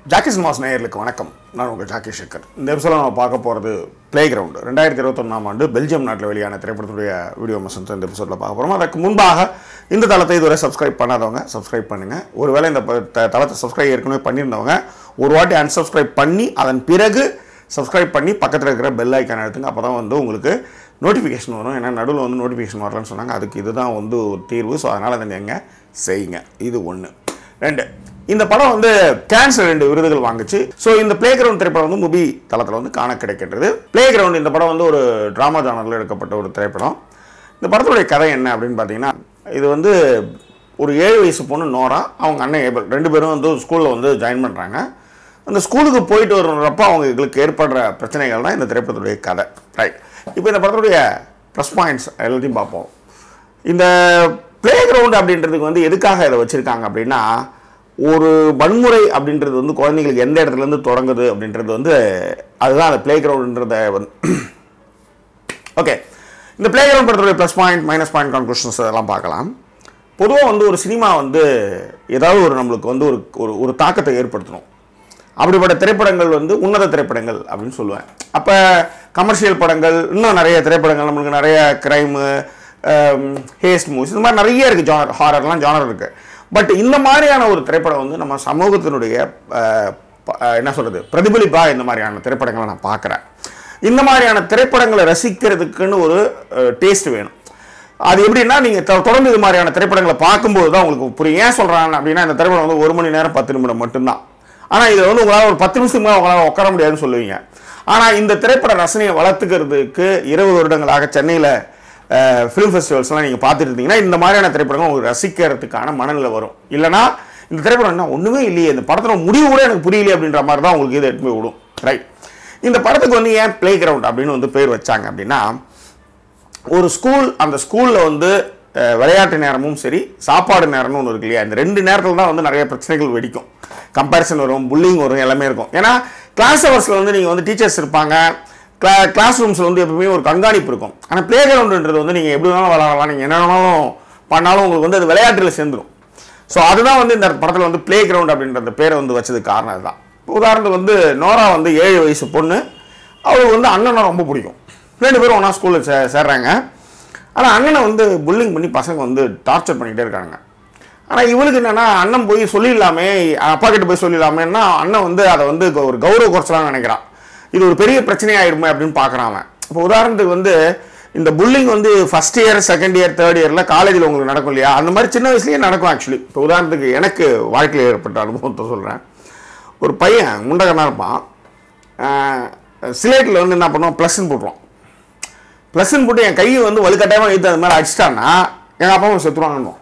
ஜாக்கிசினமாஸ் நேயர்களுக்கு வணக்கம். நான் உங்கள் ஜாக்கியேsekar. இந்த எபிசோட நம்ம பார்க்க போகிறது பிளேகிரவுண்ட். 2021ஆம் ஆண்டு பெல்ஜியம் நாட்டில் வெளியான திரைப்படத்துடைய வீடியோ மெசன்ஸ் இந்த எபிசோடில் பார்க்க போகிறோம். அதுக்கு முன்பாக இந்த தளத்தை இதுவரை சப்ஸ்கிரைப் பண்ணாதவங்க சப்ஸ்கிரைப் பண்ணுங்கள். ஒருவேளை இந்த தளத்தை சப்ஸ்கிரைப் ஏற்கனவே பண்ணியிருந்தவங்க ஒரு வாட்டி அன்சப்ஸ்கிரைப் பண்ணி அதன் பிறகு சப்ஸ்கிரைப் பண்ணி பக்கத்தில் இருக்கிற பெல் ஐக்கான் எடுத்துங்க. அப்போ தான் வந்து உங்களுக்கு நோட்டிஃபிகேஷன் வரும். ஏன்னா நடுவில் வந்து நோட்டிஃபிகேஷன் வரலன்னு சொன்னாங்க. அதுக்கு இதுதான் வந்து ஒரு தீர்வு. ஸோ அதனால் அதை நீங்கள் செய்யுங்க. இது 1. 2, இந்த படம் வந்து கேன்சர் 2 விருதுகள் வாங்குச்சு. ஸோ இந்த பிளேகிரவுண்ட் திரைப்படம் வந்து மூவி தளத்தில் வந்து காண கிடைக்கின்றது. பிளேகிரவுண்ட் இந்த படம் வந்து ஒரு ட்ராமா ஜானரில் எடுக்கப்பட்ட ஒரு திரைப்படம். இந்த படத்துடைய கதை என்ன அப்படின்னு பார்த்தீங்கன்னா, இது வந்து ஒரு 7 வயசு பொண்ணு நோரா, அவங்க அண்ணன் ஏபல் 2 பேரும் வந்து ஸ்கூலில் வந்து ஜாயின் பண்ணுறாங்க. அந்த ஸ்கூலுக்கு போயிட்டு வர்றப்போ அவங்களுக்கு ஏற்படுற பிரச்சனைகள் தான் இந்த திரைப்படத்துடைய கதை. ரைட், இப்போ இந்த படத்துடைய ப்ளஸ் பாயிண்ட்ஸ் எல்லாத்தையும் பார்ப்போம். இந்த பிளேகிரவுண்ட் அப்படின்றதுக்கு வந்து எதுக்காக இதை வச்சுருக்காங்க அப்படின்னா, ஒரு வன்முறை அப்படின்றது வந்து குழந்தைங்களுக்கு எந்த இடத்துலேருந்து தொடங்குது அப்படின்றது வந்து அதுதான் அந்த பிளேகிரவுண்டுன்றத வந்து. ஓகே, இந்த பிளேகிரவுண்ட் படத்துடைய plus point minus point conclusions அதெல்லாம் பார்க்கலாம். பொதுவாக வந்து ஒரு சினிமா வந்து ஏதாவது ஒரு நம்மளுக்கு வந்து ஒரு தாக்கத்தை ஏற்படுத்தணும். அப்படிப்பட்ட திரைப்படங்கள் வந்து உன்னத திரைப்படங்கள் அப்படின்னு சொல்லுவேன். அப்போ கமர்ஷியல் படங்கள், இன்னும் நிறைய திரைப்படங்கள், நம்மளுக்கு நிறைய கிரைமு, ஹேஸ்ட் மூவிஸ், இந்த மாதிரி நிறைய இருக்குது. ஜானர், ஹாரர்லாம் ஜானர் இருக்குது. பட் இந்த மாதிரியான ஒரு திரைப்படம் வந்து நம்ம சமூகத்தினுடைய என்ன சொல்கிறது பிரதிபலிப்பாக இந்த மாதிரியான திரைப்படங்களை நான் பார்க்குறேன். இந்த மாதிரியான திரைப்படங்களை ரசிக்கிறதுக்குன்னு ஒரு டேஸ்ட் வேணும். அது எப்படின்னா, நீங்கள் தொடர்ந்து இது மாதிரியான திரைப்படங்களை பார்க்கும்போது தான் உங்களுக்கு புரியும். ஏன் சொல்கிறாங்க அப்படின்னா, இந்த திரைப்படம் வந்து 1 மணி நேரம் 10 நிமிடம் மட்டும்தான். ஆனால் இதில் வந்து உங்களால் ஒரு 10 நிமிஷத்துக்கு உங்களால் உட்கார முடியாதுன்னு சொல்லுவீங்க. ஆனால் இந்த திரைப்பட ரசனையை வளர்த்துக்கிறதுக்கு 20 வருடங்களாக சென்னையில் ஃபிலிம் ஃபெஸ்டிவல்ஸ்லாம் நீங்கள் பார்த்துட்டு இருந்தீங்கன்னா இந்த மாதிரியான திரைப்படங்கள் உங்களுக்கு ரசிக்கிறதுக்கான மனநிலை வரும். இல்லைனா இந்த திரைப்படம் என்ன ஒன்றுமே இல்லையே, இந்த படத்தில் முடிவு கூட எனக்கு புரியலையே அப்படின்ற மாதிரி தான் உங்களுக்கு இதை எடுத்து போய் விடும். ரைட், இந்த படத்துக்கு வந்து ஏன் பிளே கிரவுண்ட் அப்படின்னு வந்து பேர் வச்சாங்க அப்படின்னா, ஒரு ஸ்கூல், அந்த ஸ்கூலில் வந்து விளையாட்டு நேரமும் சரி சாப்பாடு நேரமும் ஒன்று இருக்கு இல்லையா, இந்த 2 நேரத்தில் தான் வந்து நிறைய பிரச்சனைகள் வெடிக்கும். கம்பேரிசன் வரும், புல்லிங் வரும், எல்லாமே இருக்கும். ஏன்னா கிளாஸ் ஹவர்ஸில் வந்து நீங்கள் வந்து டீச்சர்ஸ் இருப்பாங்க, கிளாஸ் ரூம்ஸில் வந்து எப்பவுமே ஒரு கண்காணிப்பு இருக்கும். ஆனால் பிளே கிரவுண்டுன்றது வந்து நீங்கள் எப்படி வேணாலும் விளையாடலாம், நீங்கள் என்ன வேணாலும் பண்ணாலும் உங்களுக்கு வந்து அது விளையாட்டில் சேர்ந்துடும். ஸோ அதுதான் வந்து இந்த படத்தில் வந்து பிளே கிரவுண்ட் அப்படின்ற பேரை வந்து வச்சதுக்கு காரணம் அதுதான். உதாரணத்துக்கு வந்து நோரா வந்து 7 வயசு பொண்ணு, அவளுக்கு வந்து அண்ணனை ரொம்ப பிடிக்கும். 2 பேரும் ஒன்றா ஸ்கூலில் சேர்றாங்க. ஆனால் அண்ணனை வந்து புல்லிங் பண்ணி பசங்க வந்து டார்ச்சர் பண்ணிகிட்டே இருக்காங்க. ஆனால் இவளுக்கு என்னென்னா, அண்ணன் போய் சொல்லிடலாமே, அப்பா கிட்ட போய் சொல்லிடலாமேன்னா அண்ணன் வந்து அதை வந்து ஒரு கௌரவ குறைச்சலான்னு நினைக்கிறான். இது ஒரு பெரிய பிரச்சனையாயிடுமே அப்படின்னு பார்க்குறான் அவன். இப்போ உதாரணத்துக்கு வந்து இந்த புல்லிங் வந்து first year, second year, third இயரில் காலேஜில் உங்களுக்கு நடக்கும் இல்லையா, அந்த மாதிரி சின்ன வயசுலேயே நடக்கும். ஆக்சுவலி இப்போ உதாரணத்துக்கு எனக்கு வாழ்க்கையில் ஏற்பட்ட அனுபவத்தை சொல்கிறேன். ஒரு பையன் முண்டகனாக இருப்பான். சிலேட்டில் வந்து என்ன பண்ணுவான், ப்ளஸ்ன்னு போட்டுருவான். ப்ளஸ்ன்னு போட்டு என் கையை வந்து வலுக்கட்டாயமாக வைத்து அது மாதிரி அடிச்சிட்டான்னா எங்கள் அப்பா அம்மா செத்துருவாங்கன்னு.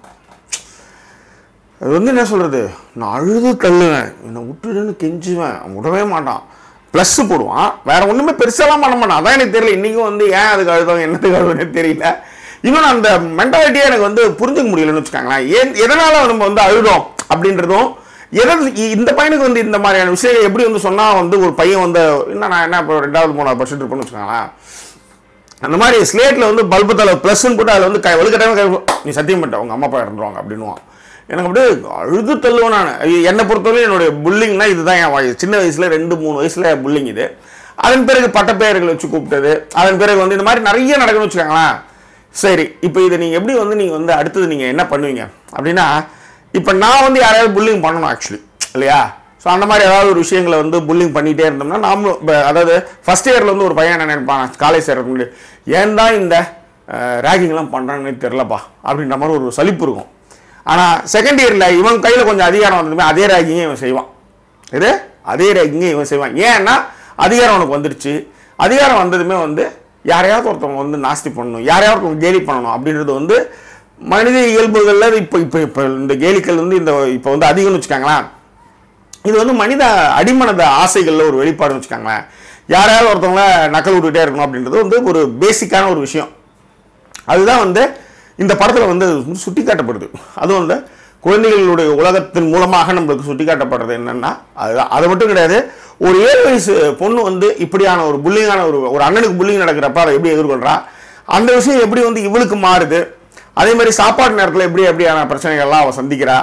அது வந்து என்ன சொல்கிறது, நான் அழுது தள்ளுவேன், என்னை விட்டுடுன்னு கெஞ்சுவேன், விடவே மாட்டான். ப்ளஸ்ஸு போடுவான், வேறு ஒன்றுமே பெருசாலாம் பண்ண மாட்டான். அதான் எனக்கு தெரியல, இன்றைக்கும் வந்து ஏன் அதுக்கு அழுதோம் என்னத்துக்கு அழுதுன்னு தெரியல. இன்னும் அந்த மென்டாலிட்டியே எனக்கு வந்து புரிஞ்சுக்க முடியலன்னு வச்சுக்காங்களேன். எதனால் நம்ம வந்து அழுதோம் அப்படின்றதும், இந்த பையனுக்கு வந்து இந்த மாதிரியான விஷயங்கள் எப்படி வந்து சொன்னால் வந்து ஒரு பையன் வந்து இன்னும் நான் என்ன இப்போ 2வது 3வது படிச்சுட்டு இருப்பேன்னு வச்சுக்காங்களேன். அந்த மாதிரி ஸ்லேட்டில் வந்து பல்பு தலை ப்ளஸ்ன்னு போட்டு அதில் வந்து வலுக்கட்டாயமாக நீ சத்தியம் பண்ணிட்ட உங்கள் அம்மா அப்பா இறந்துருவாங்க அப்படின்னுவான். எனக்கு அப்படியே அழுது தள்ளுவேன் நான். என்னை பொறுத்தவரை என்னுடைய புல்லிங்னா இதுதான். என் சின்ன வயசில் 2-3 வயசில் புல்லிங் இது. அதன் பிறகு பட்டப்பெயர்கள் வச்சு கூப்பிட்டது, அதன் பிறகு வந்து இந்த மாதிரி நிறைய நடக்குன்னு வச்சுக்கோங்களேன். சரி, இப்போ இதை நீங்கள் வந்து அடுத்தது நீங்கள் என்ன பண்ணுவீங்க அப்படின்னா, இப்போ நான் வந்து யாரையாவது புல்லிங் பண்ணணும் ஆக்சுவலி இல்லையா. ஸோ அந்த மாதிரி ஏதாவது ஒரு விஷயங்களை வந்து புல்லிங் பண்ணிகிட்டே இருந்தோம்னா நாமளும், அதாவது ஃபஸ்ட் இயரில் வந்து ஒரு பையன் என்ன நினைப்பான், காலேஜ் சேர்றதுக்கு முன்னாடி ஏன் தான் இந்த ரேகிங்லாம் பண்ணுறாங்கன்னு தெரிலப்பா அப்படின்ற மாதிரி ஒரு சலிப்பு இருக்கும். ஆனால் செகண்ட் இயரில் இவன் கையில் கொஞ்சம் அதிகாரம் வந்ததுமே அதே ரேகிங்கே இவன் செய்வான். அதே ரேகிங்கே இவன் செய்வான். ஏன்னா அதிகாரம் அவனுக்கு வந்துடுச்சு. அதிகாரம் வந்ததுமே வந்து யாரையாவது ஒருத்தவங்க வந்து நாஸ்தி பண்ணணும், யாரையாவது ஒருத்தவங்க கேலி பண்ணணும் அப்படின்றது வந்து மனித இயல்புகளில் இப்போ இந்த கேலிக்கள் வந்து இப்போ வந்து அதிகம்னு வச்சுக்காங்களேன். இது வந்து மனித அடிமனத ஆசைகளில் ஒரு வெளிப்பாடுன்னு வச்சுக்காங்களேன். யாரையாவது ஒருத்தவங்கள நக்கல் விட்டுகிட்டே இருக்கணும் அப்படின்றது வந்து ஒரு பேசிக்கான ஒரு விஷயம். அதுதான் வந்து இந்த படத்தில் வந்து சுட்டி காட்டப்படுது. அதுவும் வந்து குழந்தைகளுடைய உலகத்தின் மூலமாக நம்மளுக்கு சுட்டி காட்டப்படுறது என்னென்னா அதுதான். அது மட்டும் கிடையாது, ஒரு 7 வயசு பொண்ணு வந்து இப்படியான ஒரு புல்லிங்கான ஒரு அண்ணனுக்கு புல்லிங் நடக்கிறப்ப அதை எப்படி எதிர்கொள்கிறா, அந்த விஷயம் எப்படி வந்து இவளுக்கு மாறுது, அதே மாதிரி சாப்பாடு நேரத்தில் எப்படியான பிரச்சனைகள்லாம் அவள் சந்திக்கிறா,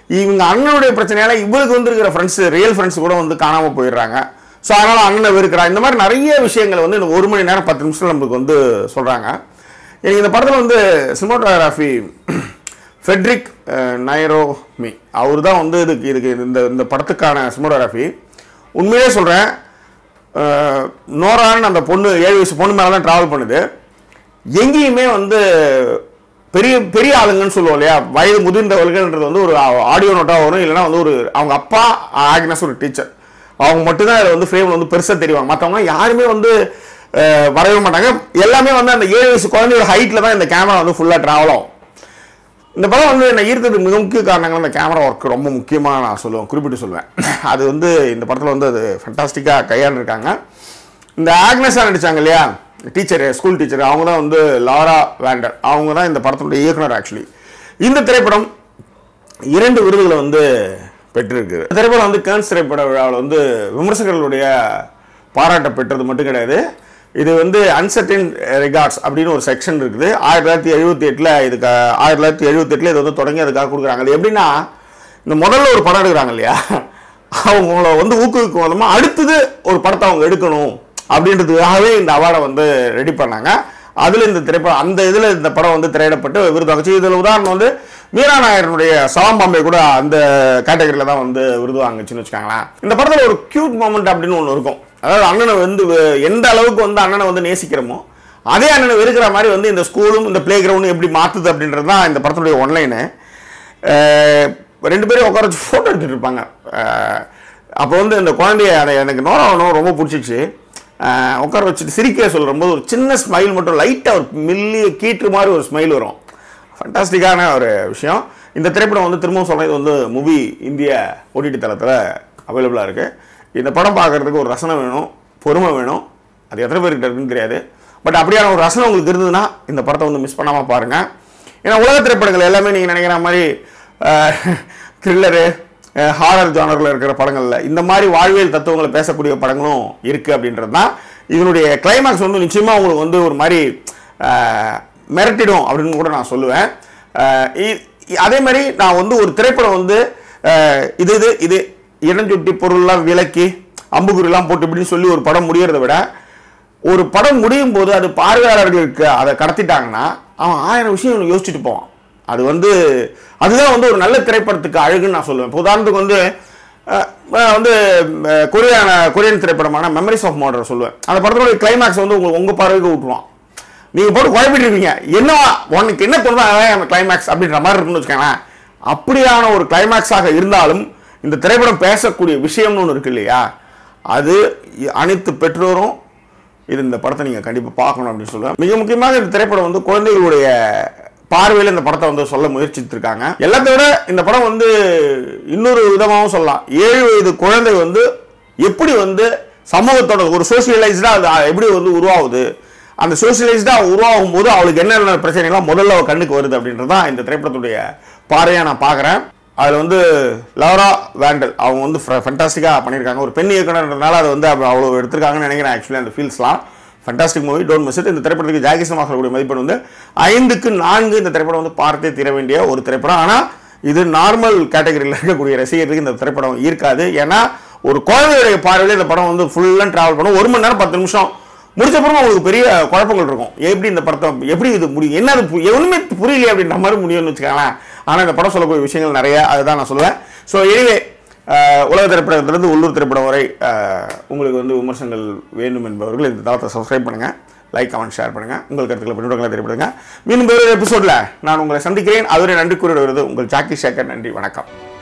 இவங்க அண்ணனுடைய பிரச்சனையால இவருக்கு வந்து இருக்கிற ஃப்ரெண்ட்ஸ் ரியல் ஃப்ரெண்ட்ஸ் கூட வந்து காணாமல் போயிடுறாங்க. ஸோ அதனால் அண்ணனை வெறுக்கிறா. இந்த மாதிரி நிறைய விஷயங்கள் வந்து இந்த 1 மணி நேரம் 10 நிமிஷம் நம்மளுக்கு வந்து சொல்கிறாங்க. எனக்கு இந்த படத்தில் வந்து சினிமாட்டோகிராஃபி ஃபெட்ரிக் நைரோமி அவர் தான் வந்து இதுக்கு இந்த படத்துக்கான சினிமாட்டோகிராஃபி. உண்மையிலே சொல்கிறேன், நோரான்னு அந்த பொண்ணு 7 வயசு பொண்ணு மேலே தான் ட்ராவல் பண்ணுது. எங்கேயுமே வந்து பெரிய பெரிய ஆளுங்கன்னு சொல்லுவோம் இல்லையா, வயது முதிர்ந்தவர்கள்ன்றது வந்து ஒரு ஆடியோ நோட்டாக வரும். இல்லைனா வந்து ஒரு அவங்க அப்பா ஆக்னஸ் ஒரு டீச்சர், அவங்க மட்டும்தான் இதில் வந்து ஃப்ரேமில் வந்து பெருசாக தெரிவாங்க. மற்றவங்க யாருமே வந்து வரவே மாட்டாங்க. எல்லாமே வந்து அந்த 7 வயசு குழந்தையோட ஹைட்டில் தான் இந்த கேமரா வந்து ஃபுல்லாக ட்ராவல் ஆகும். இந்த படம் வந்து என்னை ஈர்த்ததுக்கு மிக முக்கிய காரணங்கள் அந்த கேமரா ஒர்க் ரொம்ப முக்கியமாக நான் குறிப்பிட்டு சொல்லுவேன். அது வந்து இந்த படத்தில் வந்து அது ஃபண்டாஸ்டிக்காக கையாண்டிருக்காங்க. இந்த ஆக்னஸாக நடித்தாங்க இல்லையா டீச்சர், ஸ்கூல் டீச்சர், அவங்க தான் வந்து லாரா வாண்டல், அவங்க தான் இந்த படத்தினுடைய இயக்குனர். ஆக்சுவலி இந்த திரைப்படம் 2 விருதுகளை வந்து பெற்றிருக்கு. திரைப்படம் வந்து கேன்ஸ் திரைப்பட விழாவில் வந்து விமர்சகர்களுடைய பாராட்ட பெற்றது மட்டும் கிடையாது, இது வந்து அன்சர்டன் ரிகார்ட்ஸ் அப்படின்னு ஒரு செக்ஷன் இருக்குது. 1978 இதுக்கு 1978 இது வந்து தொடங்கி அதுக்காக கொடுக்குறாங்க. அது எப்படின்னா, இந்த முதல்ல ஒரு படம் எடுக்கிறாங்க இல்லையா, அவங்கள வந்து ஊக்குவிக்கும் விதமாக அடுத்தது ஒரு படத்தை அவங்க எடுக்கணும் அப்படின்றதுக்காகவே இந்த அவார்டை வந்து ரெடி பண்ணாங்க. அதில் இந்த திரைப்படம் அந்த இதில் இந்த படம் வந்து திரையிடப்பட்டு விருது வாங்குச்சு. இதில் உதாரணம் வந்து மீரா நாயரனுடைய சலாம் பாம்பே கூட அந்த கேட்டகரியில் தான் வந்து விருது வாங்குச்சுன்னு வச்சுக்காங்களேன். இந்த படத்தில் ஒரு கியூட் மொமெண்ட் அப்படின்னு ஒன்று இருக்கும். அதாவது அண்ணனை வந்து எந்த அளவுக்கு வந்து அண்ணனை வந்து நேசிக்கிறோமோ அதே அண்ணனை வெறுக்கிற மாதிரி வந்து இந்த ஸ்கூலும் இந்த பிளே கிரவுண்டும் எப்படி மாற்றுது அப்படின்றது தான் இந்த படத்துடைய ஒன்லைனு. 2 பேரும் உட்கார வச்சு ஃபோட்டோ எடுத்துகிட்டு இருப்பாங்க. அப்போ வந்து இந்த குழந்தைய அதை எனக்கு நோராவணும் ரொம்ப பிடிச்சிச்சு. உட்கார வச்சுட்டு சிரிக்க சொல்லும்போது ஒரு சின்ன ஸ்மைல் மட்டும் லைட்டாக ஒரு மில்லிய கீற்று மாதிரி ஒரு ஸ்மைல் வரும். ஃபண்டாஸ்டிக்கான ஒரு விஷயம். இந்த திரைப்படம் வந்து திரும்பவும் சொல்கிறது வந்து மூவி இந்திய OTT தளத்தில் அவைலபிளாக இருக்குது. இந்த படம் பார்க்குறதுக்கு ஒரு ரசனை வேணும், பொறுமை வேணும். அது எத்தனை பேர்கிட்ட இருக்குன்னு தெரியாது. பட் அப்படியான ஒரு ரசனை உங்களுக்கு இருந்ததுன்னா இந்த படத்தை வந்து மிஸ் பண்ணாமல் பாருங்கள். ஏன்னா உலக திரைப்படங்கள் எல்லாமே நீங்கள் நினைக்கிற மாதிரி த்ரில்லரு ஹாரர் ஜானரில் இருக்கிற படங்களில் இந்த மாதிரி வாழ்வியல் தத்துவங்களை பேசக்கூடிய படங்களும் இருக்குது அப்படின்றது தான். இதனுடைய கிளைமேக்ஸ் வந்து நிச்சயமாக உங்களுக்கு வந்து ஒரு மாதிரி மிரட்டிடும் அப்படின்னு கூட நான் சொல்லுவேன். அதே மாதிரி நான் வந்து ஒரு திரைப்படம் வந்து இது இடஞ்சொட்டி பொருள்லாம் விலக்கி அம்புகுறிலாம் போட்டு இப்படின்னு சொல்லி ஒரு படம் முடியறதை விட ஒரு படம் முடியும் போது அது பார்வையாளர்களுக்கு அதை கடத்திட்டாங்கன்னா அவன் 1000 விஷயம் யோசிச்சுட்டு போவான். அது வந்து அதுதான் வந்து ஒரு நல்ல திரைப்படத்துக்கு அழகுன்னு நான் சொல்லுவேன். இப்போ உதாரணத்துக்கு வந்து கொரியன் திரைப்படமான மெமரிஸ் ஆஃப் மர்டர் சொல்லுவேன். அந்த படத்தோட கிளைமேக்ஸ் வந்து உங்கள் பார்வைக்கு விட்டுருவான். நீங்கள் போட்டு குழப்பிட்டு இருக்கீங்க, என்ன உனக்கு என்ன தோணுதோ கிளைமேக்ஸ் அப்படின்ற மாதிரி இருக்குன்னு வச்சுக்கோங்களேன். அப்படியான ஒரு கிளைமேக்ஸாக இருந்தாலும் இந்த திரைப்படம் பேசக்கூடிய விஷயம்னு ஒன்று இருக்கு இல்லையா, அது அனைத்து பெற்றோரும் இந்த படத்தை நீங்கள் கண்டிப்பாக பார்க்கணும் அப்படின்னு சொல்லுவேன். மிக முக்கியமாக இந்த திரைப்படம் வந்து குழந்தைகளுடைய பார்வையில் இந்த படத்தை வந்து சொல்ல முயற்சித்திருக்காங்க. எல்லாத்தை விட இந்த படம் வந்து இன்னொரு விதமாகவும் சொல்லலாம். 7 வயது குழந்தை வந்து எப்படி வந்து சமூகத்தோட ஒரு சோசியலைஸ்டாக அது எப்படி வந்து உருவாகுது, அந்த சோசியலைஸ்டாக உருவாகும் போது அவளுக்கு என்னென்ன பிரச்சனைகள்லாம் முதல்ல அவள் கண்ணுக்கு வருது அப்படின்றது தான் இந்த திரைப்படத்துடைய பார்வையாக நான் பார்க்குறேன். அதில் வந்து லாரா வாண்டல் அவங்க வந்து ஃபண்டாஸ்டிக்காக பண்ணியிருக்காங்க. ஒரு பெண் இயக்குனர்ன்றதுனால அதை வந்து அவ்வளோ எடுத்திருக்காங்கன்னு நினைக்கிறேன். ஆக்சுவலி அந்த ஃபீல்ஸ்லாம் fantastic movie, don't miss it. இந்த திரைப்படத்துக்கு ஜாக்கி சினிமாஸ் கூடிய மதிப்பெண் வந்து 5க்கு 4. இந்த திரைப்படம் வந்து பார்த்தே தீர வேண்டிய ஒரு திரைப்படம். ஆனால் இது நார்மல் கேட்டகரியில் இருக்கக்கூடிய ரசிகர்களுக்கு இந்த திரைப்படம் இருக்காது. ஏன்னா ஒரு குழந்தையுடைய பார்வையில் இந்த படம் வந்து ஃபுல்லாக ட்ராவல் பண்ணும். 1 மணி நேரம் 10 நிமிஷம் முடிச்சப்பறம் உங்களுக்கு பெரிய குழப்பங்கள் இருக்கும். எப்படி இந்த படத்தை எப்படி இது முடியும், என்ன அது எதுவுமே புரியலையே அப்படின்ற மாதிரி முடியும்னு வச்சுக்கோங்களேன். ஆனால் இந்த படம் சொல்லக்கூடிய விஷயங்கள் நிறைய, அதுதான் நான் சொல்லுவேன். ஸோ எனிவே உலக திரைப்படத்திலிருந்து உள்ளூர் திரைப்படம் வரை உங்களுக்கு வந்து விமர்சனங்கள் வேண்டும் என்பவர்கள் இந்த தளத்தை சப்ஸ்கிரைப் பண்ணுங்கள், லைக் கமெண்ட் ஷேர் பண்ணுங்கள், உங்கள் கருத்துக்களை பின்னோட்டங்களை தெரிவிடுங்க. மீண்டும் வேறு எபிசோடில் நான் உங்களை சந்திக்கிறேன். அதுவரை நன்றி கூறிவிடுவது உங்கள் ஜாக்கி சேகர். நன்றி, வணக்கம்.